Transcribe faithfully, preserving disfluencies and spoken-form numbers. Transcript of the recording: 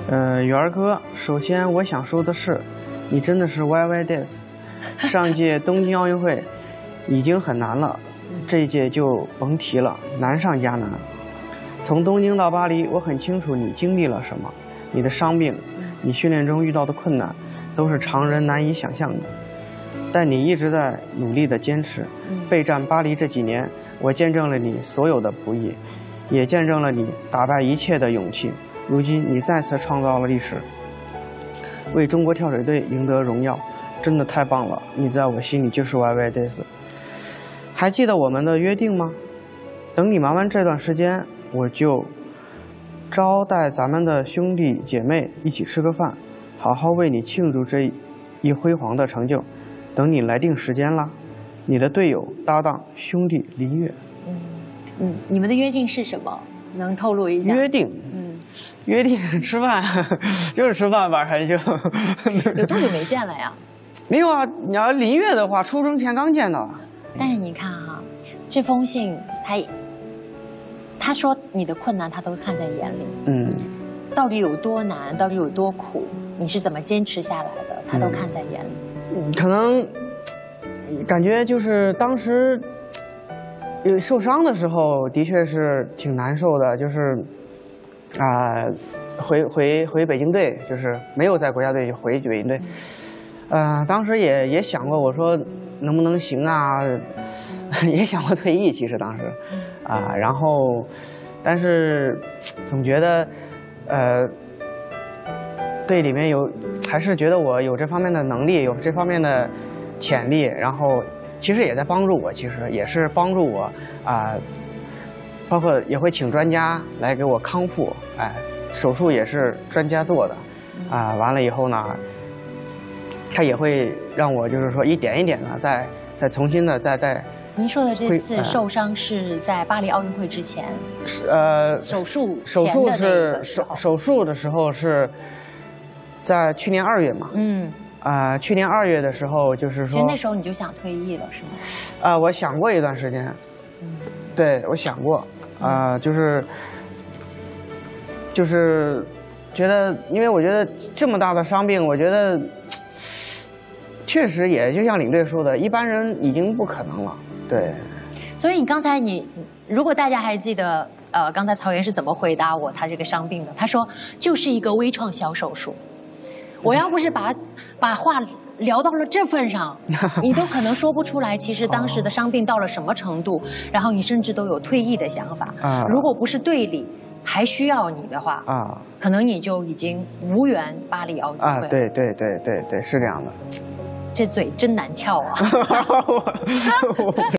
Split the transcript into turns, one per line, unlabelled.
呃，元儿哥，首先我想说的是，你真的是 Y Y Days。上届东京奥运会已经很难了，这一届就甭提了，难上加难。从东京到巴黎，我很清楚你经历了什么，你的伤病，你训练中遇到的困难，都是常人难以想象的。但你一直在努力的坚持，备战巴黎这几年，我见证了你所有的不易，也见证了你打败一切的勇气。如今你再次创造了历史，为中国跳水队赢得荣耀，真的太棒了！你在我心里就是 Y Y Days。还记得我们的约定吗？等你忙完这段时间，我就招待咱们的兄弟姐妹一起吃个饭，好好为你庆祝这一辉煌的成就。等你来定时间啦，你的队友、搭档、兄弟林月。
嗯嗯，你们的约定是什么？能透露一下？
约定，
嗯，
约定吃饭，就是吃饭吧，还就
有多久没见了呀？
没有啊，你要林月的话，初中前刚见到。
但是你看哈、啊，这封信他他说你的困难他都看在眼里，
嗯，
到底有多难，到底有多苦，你是怎么坚持下来的，他都看在眼里。
嗯、可能感觉就是当时有受伤的时候，的确是挺难受的，就是啊、呃，回回回北京队，就是没有在国家队就回北京队。呃，当时也也想过，我说能不能行啊？也想过退役，其实当时，啊、呃，然后，但是总觉得，呃，队里面有，还是觉得我有这方面的能力，有这方面的潜力，然后其实也在帮助我，其实也是帮助我啊、呃，包括也会请专家来给我康复，哎，手术也是专家做的，啊、呃，完了以后呢。他也会让我就是说一点一点的再再重新的再再。
您说的这次受伤是在巴黎奥运会之前？
是呃，
手术
手术是手手术的时候是在去年二月嘛？嗯。啊、呃，去年二月的时候就是说。
其实那时候你就想退役了是吗？
啊、呃，我想过一段时间。嗯。对，我想过，啊、呃，就是就是觉得，因为我觉得这么大的伤病，我觉得。确实，也就像领队说的，一般人已经不可能了。对，
所以你刚才你，如果大家还记得，呃，刚才曹岩是怎么回答我他这个伤病的？他说就是一个微创小手术。我要不是把把话聊到了这份上，你都可能说不出来，其实当时的伤病到了什么程度，然后你甚至都有退役的想法。啊，如果不是队里还需要你的话，啊，可能你就已经无缘巴黎奥运会了。
啊，对对对对对，是这样的。
这嘴真难撬啊！